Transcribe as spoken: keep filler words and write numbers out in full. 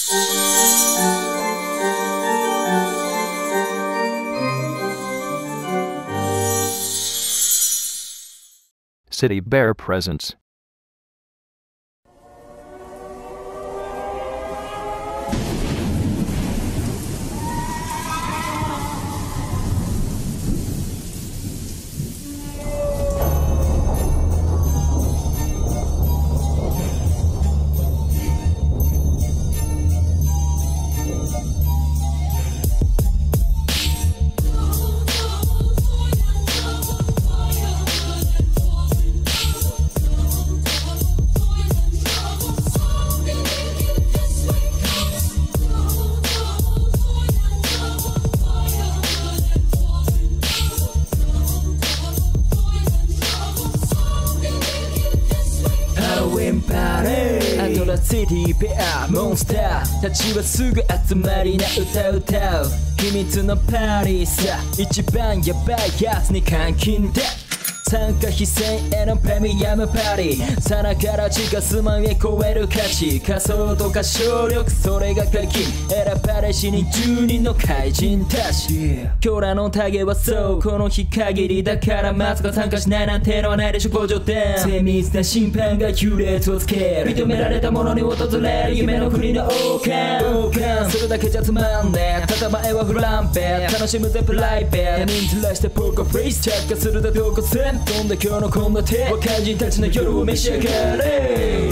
City Bear presents. シティベアモンスターたちはすぐ集まりな歌歌う秘密のパーティーさ一番ヤバいやつに監禁で参加費せんえんのプレミアムパーティーさながら地下数万円超える価値仮想とか省力それが鍵選ばれしにじゅうにんの怪人たち今日らの影はそうこの日限りだからまさか参加しないなんてのはないでしょご冗談精密な審判が優劣をつける認められたものに訪れる夢の国の王冠王冠それだけじゃつまんねえただ前はフランペ楽しむぜプライベート他人ずらしてポーカーフェイス着火するだどこせんどんだ今日の献立若人たちの夜を召し上がれ